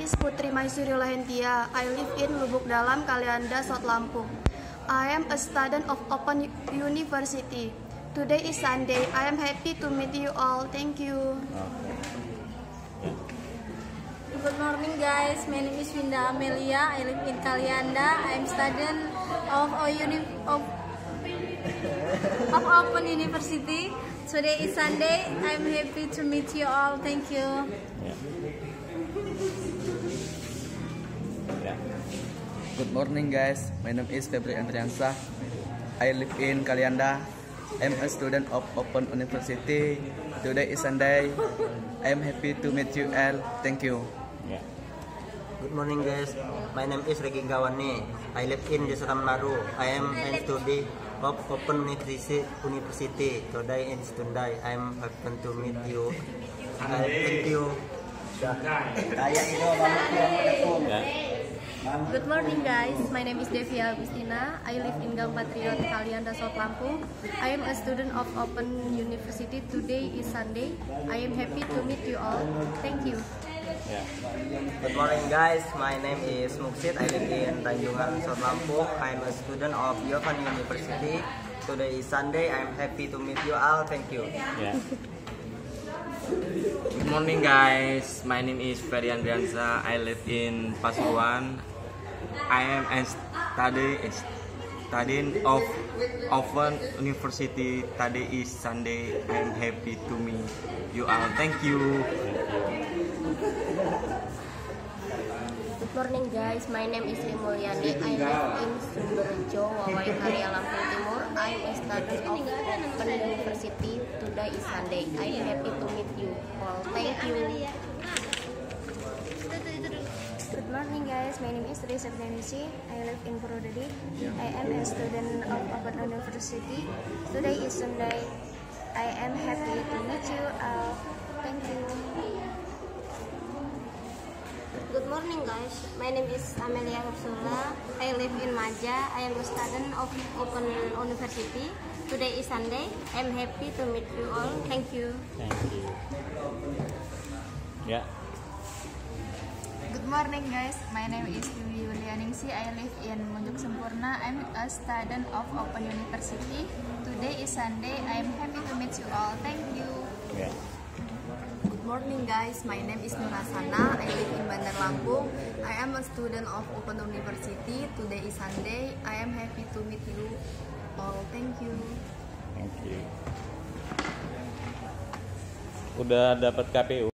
is Putri Maisuri Lahentia. I live in Lubuk Dalam, Kalianda, South Lampung. I am a student of Open University. Today is Sunday. I am happy to meet you all. Thank you. Good morning, guys. My name is Winda Amelia. I live in Kalianda. I am student of Open University. Today is Sunday. I am happy to meet you all. Thank you. Good morning, guys. My name is Febri Andriansah. I live in Kalianda. I'm a student of Open University. Today is Sunday. I'm happy to meet you all. Thank you. Good morning, guys. My name is Regi Gawani. I live in Desa Maru. I am a student of Open University. Today is Sunday. I'm happy to meet you. Thank you. Good morning, guys. My name is Devia Agustina. I live in Gang Patriot, Kalianda, South Lampung. I am a student of Open University. Today is Sunday. I am happy to meet you all. Thank you. Good morning, guys. My name is Muksid. I live in Tanjungan, South Lampung. I'm a student of Open University. Today is Sunday. I'm happy to meet you all. Thank you. Good morning, guys. My name is Ferry Andriansa. I live in Pasuruan. I am a student of Open University. Today is Sunday. I am happy to meet you all. Thank you. Good morning, guys. My name is Sri Mulyani. I live in Sumberjo, Wawai Karya, Lampung Timur. I am a student of Open University. Today is Sunday. I am happy to meet you all. Thank you. Good morning, guys. My name is Risa Benisi. I live in Purwodadi. I am a student of Open University. Today is Sunday. I am happy to meet you all. Thank you. Good morning, guys. My name is Amelia Ursula. I live in Maja. I am a student of Open University. Today is Sunday. I am happy to meet you all. Thank you. Good morning, guys. My name is Dewi Yulianingsi. I live in Munjuk Sempurna. I'm a student of Open University. Today is Sunday. I am happy to meet you all. Thank you. Good morning, guys. My name is Nurasana. I live in Bandar Lampung. I am a student of Open University. Today is Sunday. I am happy to meet you all. Thank you. Udah dapat KPU?